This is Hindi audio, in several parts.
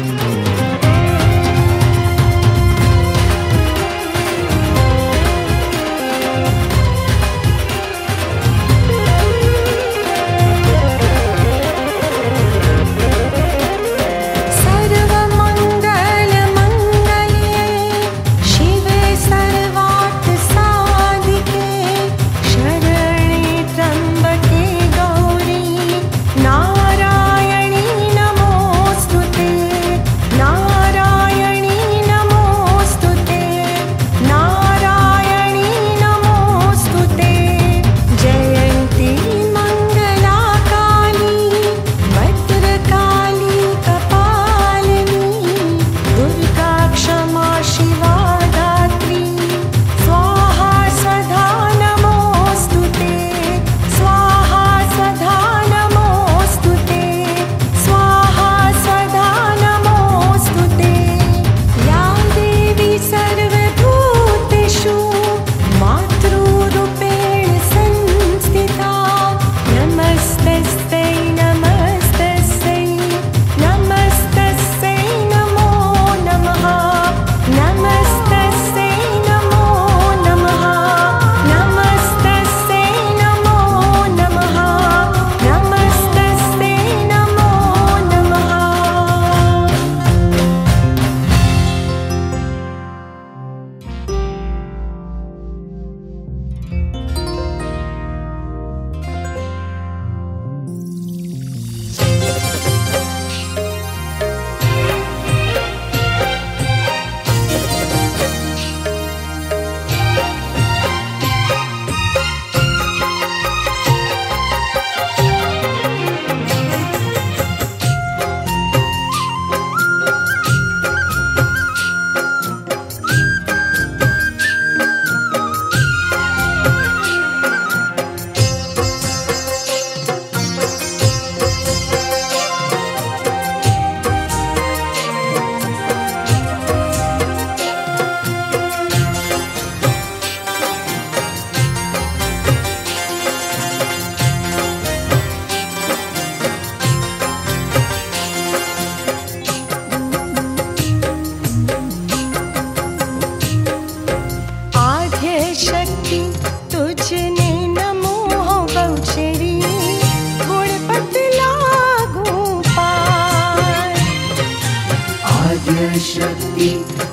शक्ति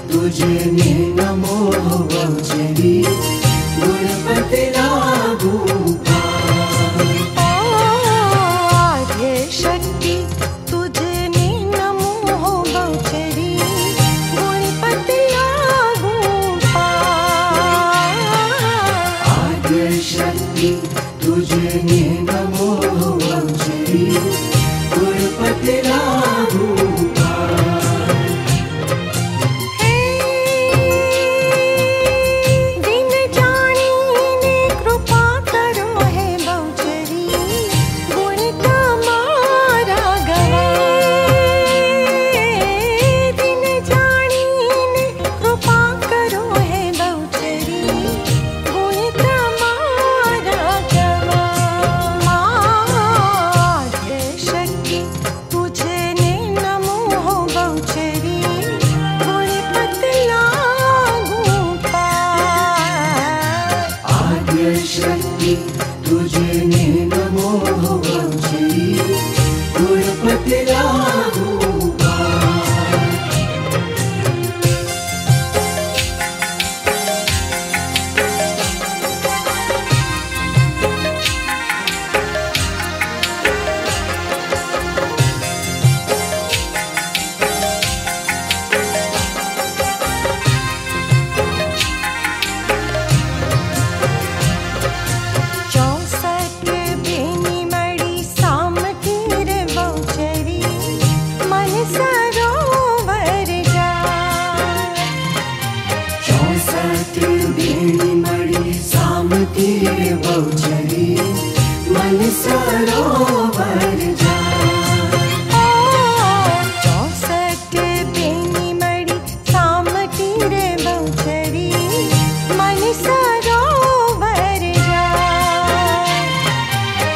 तुझे नमो बहुचरी गुणपति लागू आद्य शक्ति तुझे नमो बहुचरी गुणपति लागू आद्य शक्ति तुझे नमो बहुचरी गुणपति लागू शक्ति तुझे नमो बहुचरी गुणपति लागू बहुचरी मन सरोवर जा 64 बेनी मड़ी सामती रे बहुचरी मन सरोवर जा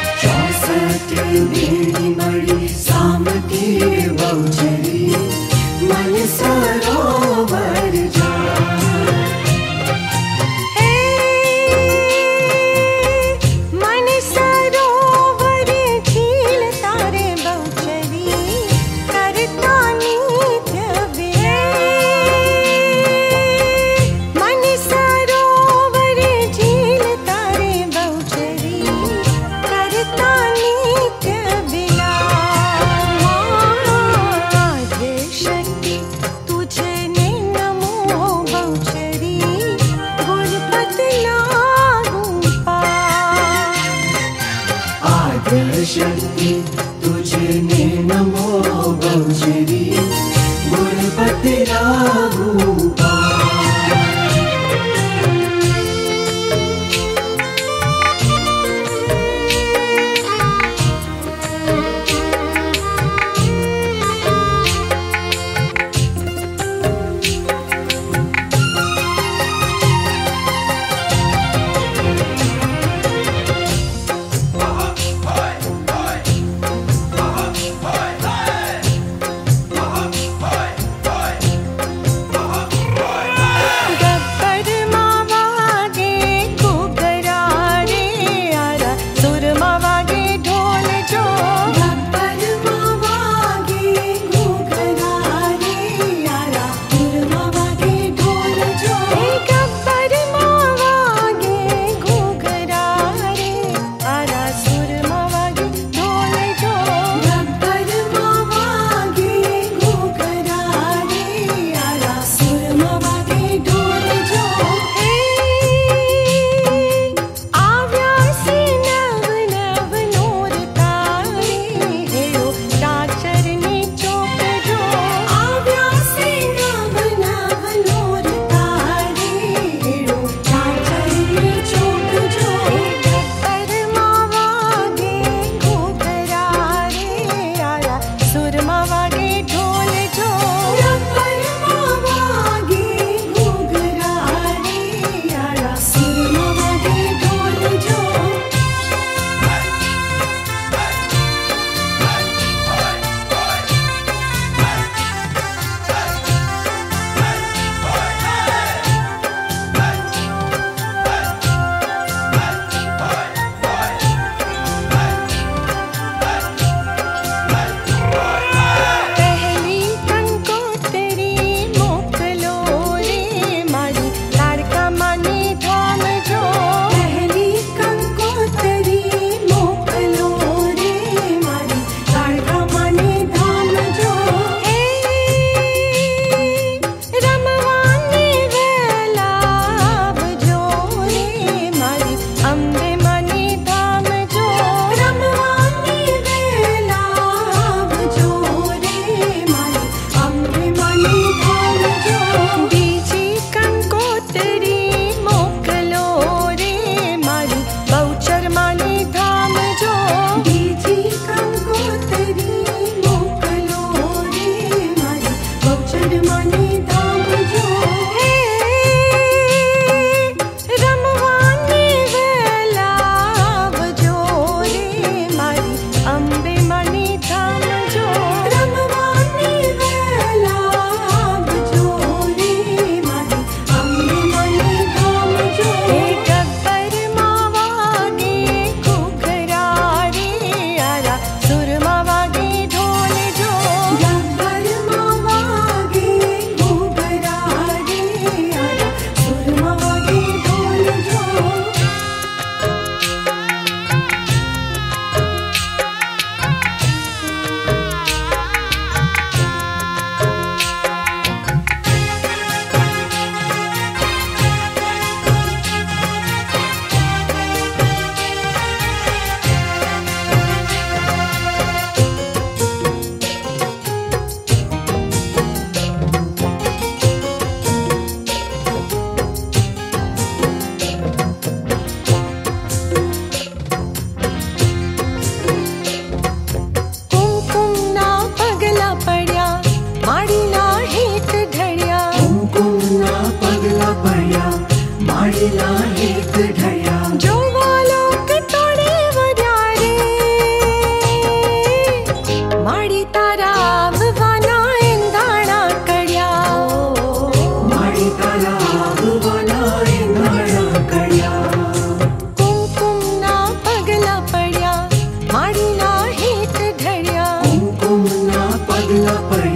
64 बेनी मड़ी सामती रे बहुचरी मन सरोवर जा। मन सरोवर झील तारे बहुचरी करता नित्य विनय। मन सरोवर झील तारे बहुचरी करता नित्य विनय। आद्य शक्ति तुझने नमो बहुचरी गुरुपति लागू पार। आद्य शक्ति तुझने नमो बहुचरी गुरुपति लागू पार।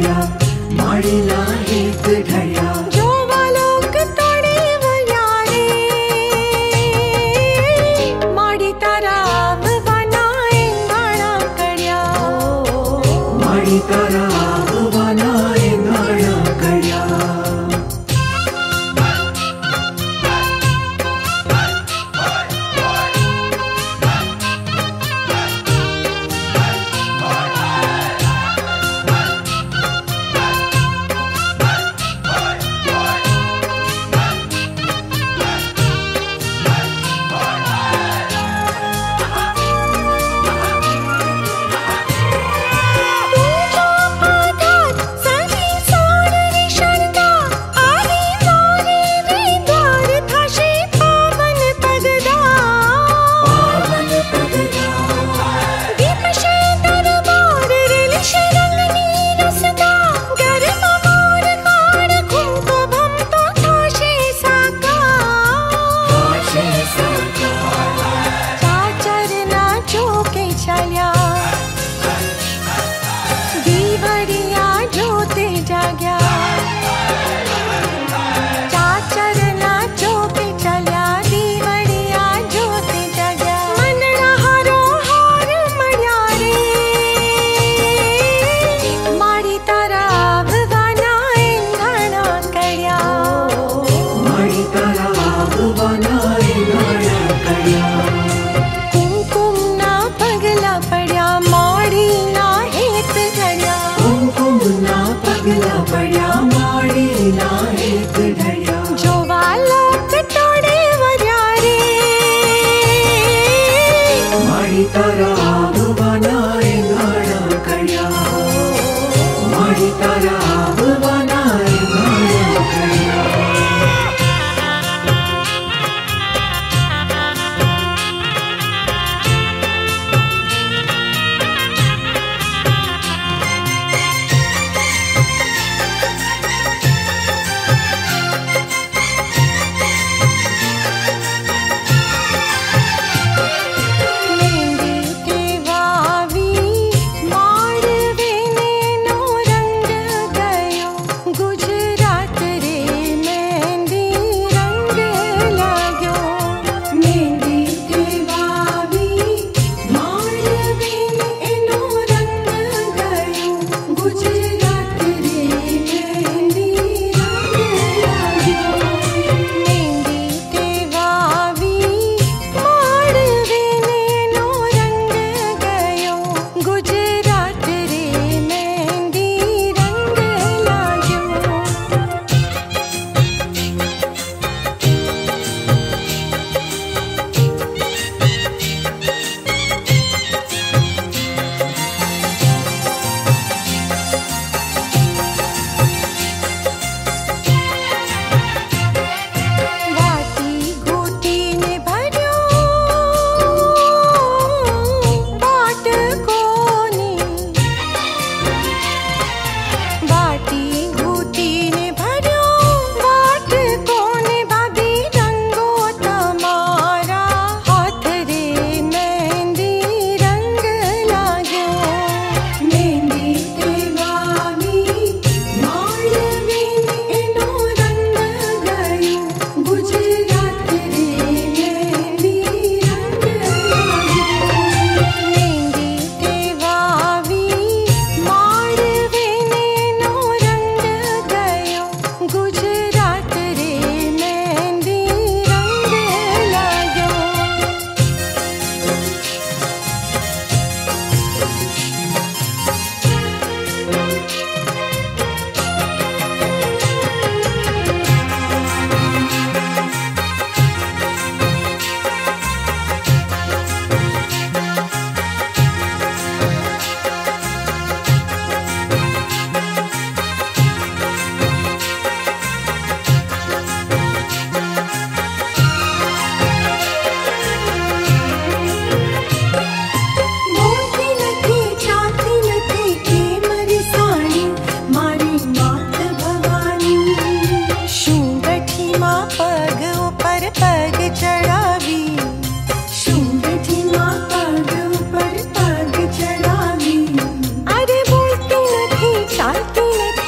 घड्या माडीला एक ढळ्या जो वालोक तोडे वयारे माडी ताराव बनाए गाणा कड्या माडी ताराव बनाए गाणा कड्या ताराव बनाए गाणा कड्या माडी ताराव बनाए गाणा कड्या मेहंदी के वावी माडवे नो रंग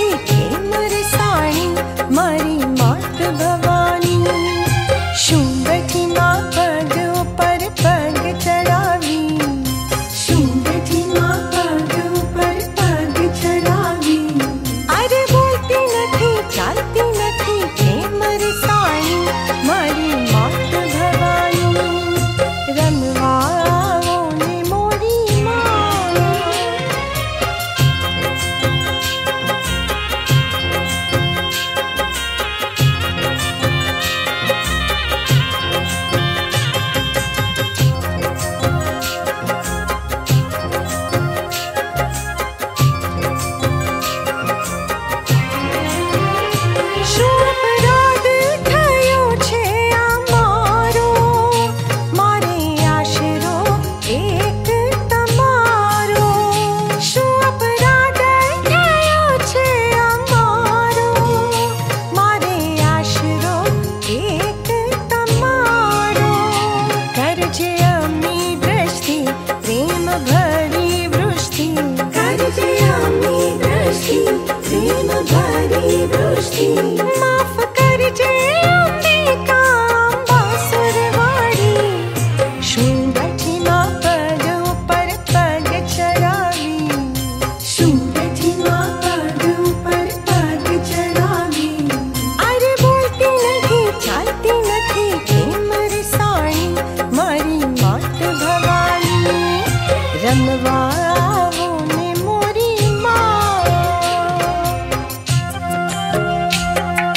નથી ખેમર સાણી મારી માત ભવાની શું બેઠી માં પગ ઉપર પગ ચડાવી શું બેઠી માં પગ ઉપર પગ ચડાવી અરે બોલતી નથી ચાલતી નથી ખેમર સાણી મારી માત ભવાની રમવા આવો ને મોરી માં શું અપરાધ થયો છે આ મારો મારે આશરો એક તમારો શું અપરાધ થયો છે આ મારો મારે આશરો એક તમારો કરજે અમી દ્રષ્ટિ પ્રેમ ભરી વૃષ્ટિ કરજે અમી દ્રષ્ટિ પ્રેમ ભરી વૃષ્ટિ માફ કરજે અંબિકા અંબાસુરવાળી શું બેઠી માં પગ ઉપર પગ ચડાવી શું બેઠી માં પગ ઉપર પગ ચડાવી અરે બોલતી નથી ચાલતી નથી ખેમર સાણી મારી માત ભવાની રમવા આવો ને મોરી માં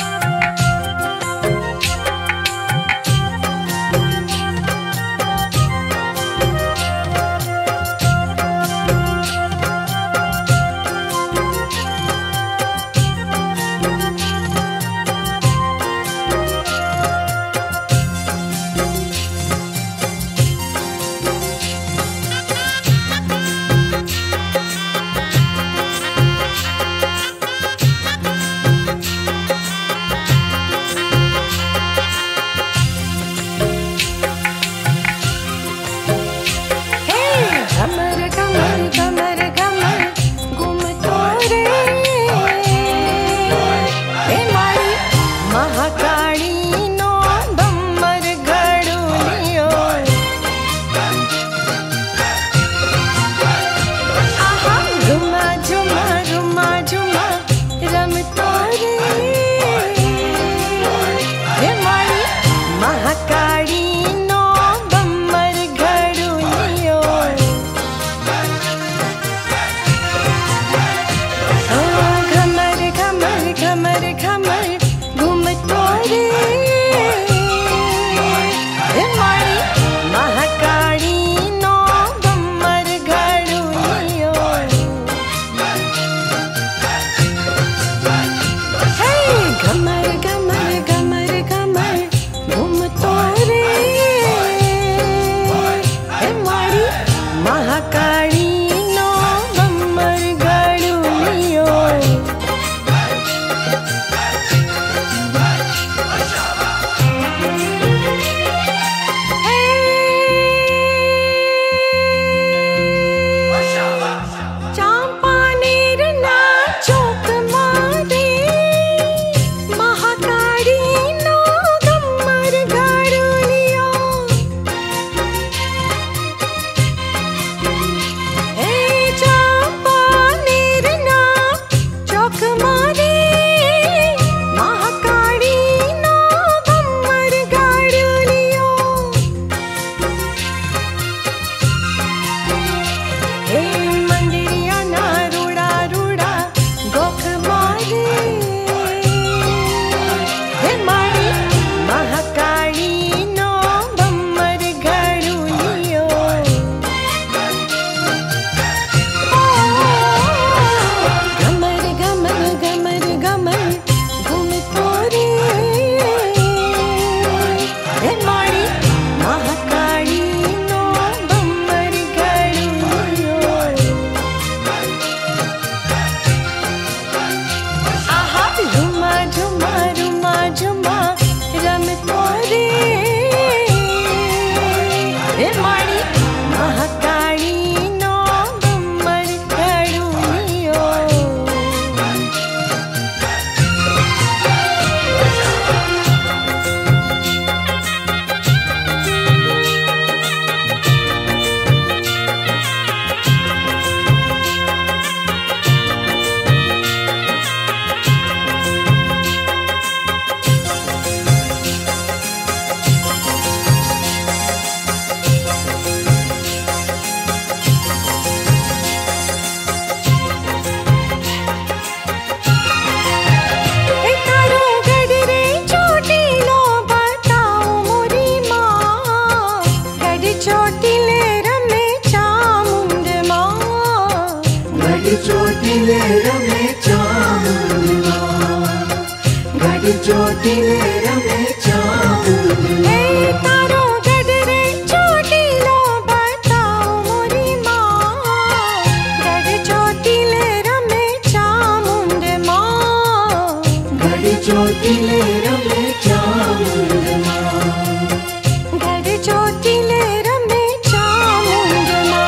चोटिले रमे चामुंड ए तारो गडरे चोटिलो बताओ मोरी माँ गड चोटिले रमे चामुंड माँ गड चोटिले रमे चामुंड माँ गड चोटिले रमे चामुंड माँ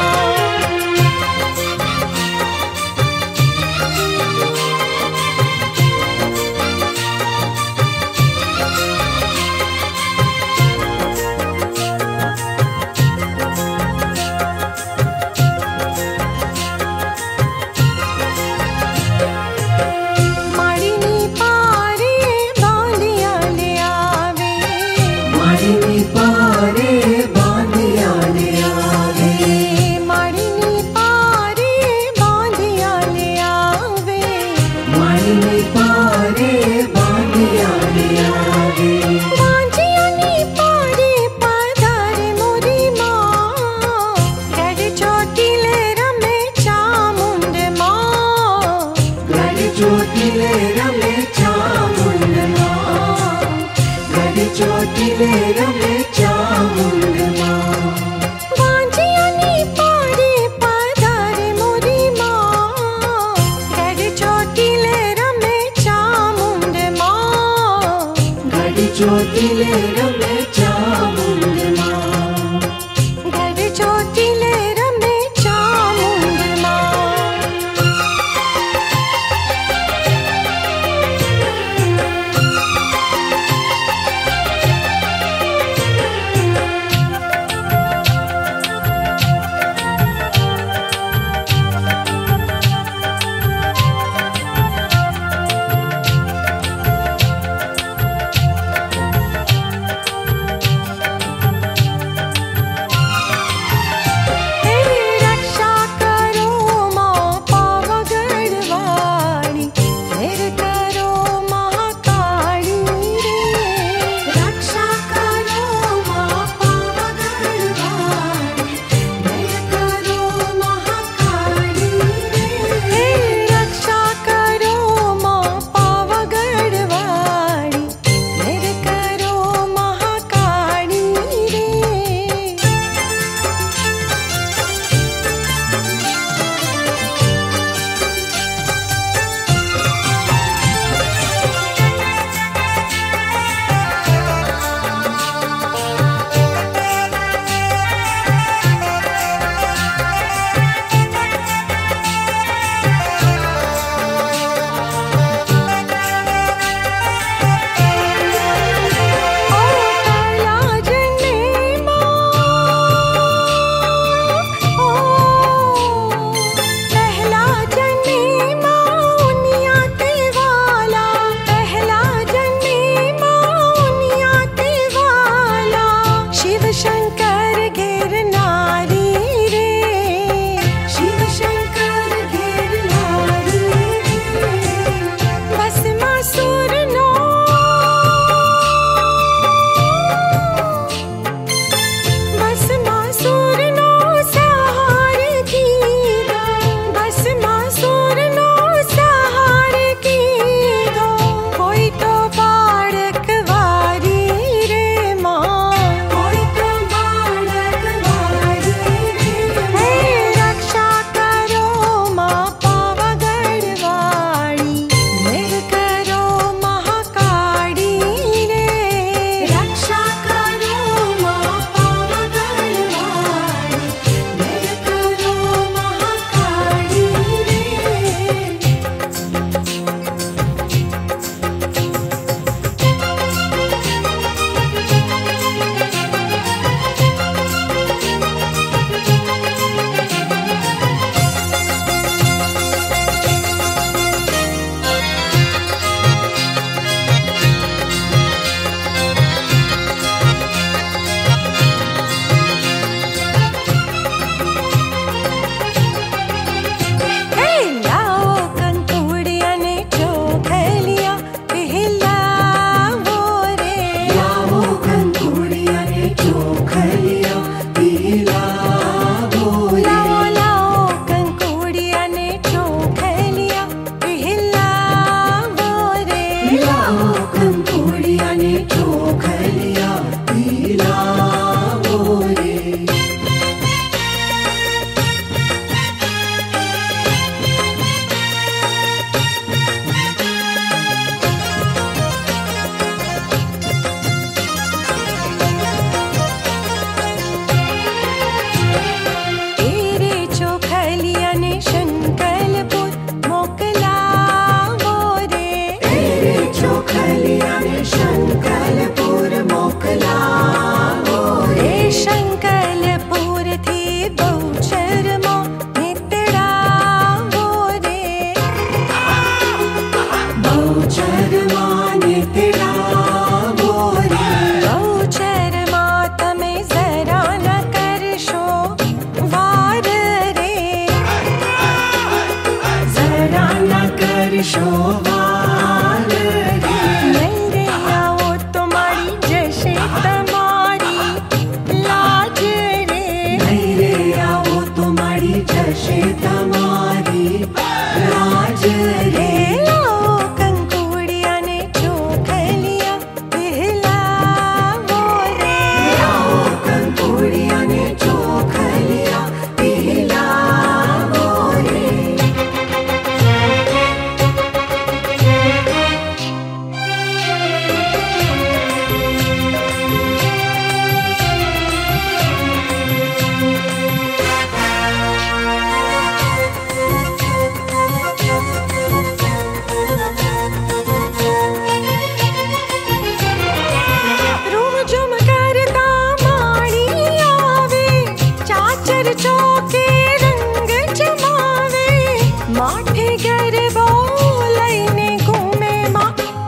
माड़ीनी पारे बांधिया ले आवे माड़ीनी पारे बांधिया ले आवे माड़ीनी पारे बांधिया ले आवे माड़ीनी पारे बांधिया ले आवे बांधियानी पारे पधारे मोरी माँ गड चोटिले रमे चामुंड माँ गड चोटिले रमे चामुंड माँ गड चोटिले रमे चामुंड माँ बांधियानी पारे पधारे मोरी माँ गड चोटिले रमे चामुंड माँ गड चोटिले रमे चामुंड माँ गड चोटिले रमे चामुंड माँ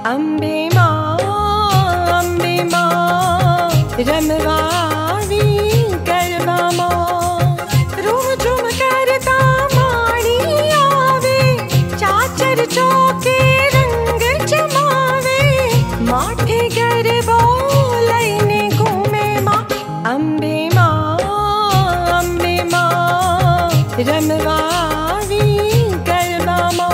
अम्बे माँ रमवावी गरबा माँ रूम झुम करता माड़ी आवे चाचर चौके रंग जमावे माठे गरबो लैने घूमे माँ अम्बे माँ रमवावी गरबा माँ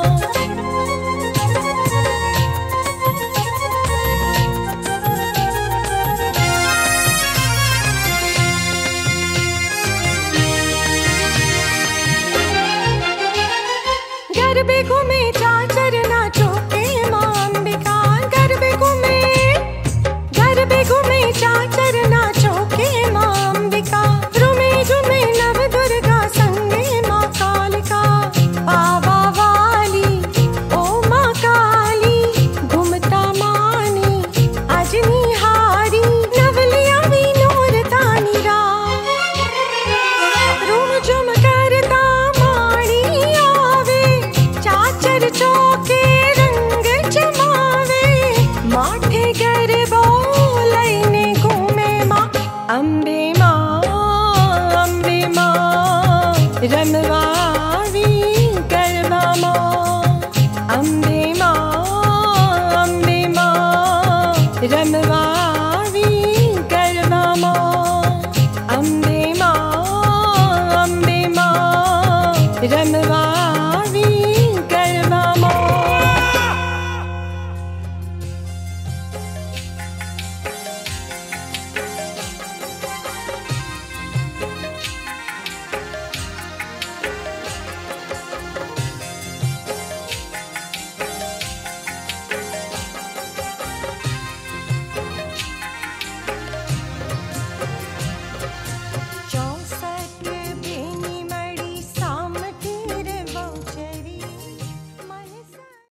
गरबे घूमे चाचर नाचो के माँ अंबिका गरबे घूमे चाचर नाचो के माँ अंबिका रुमे झुमे नव दुर्गा संगे माँ कालिका बाबा वाली ओ माँ काली घूमता मानी अजनी हारी नवलिया भी नूर तानी रा रूम झुम करता माड़ी आवे चाचर चौके रंग जमावे माठे गरबो लैने घूमे माँ अम्बे माँ रमवावी गरबा माँ अम्बे माँ रमवावी गरबा माँ अम्बे माँ रमवावी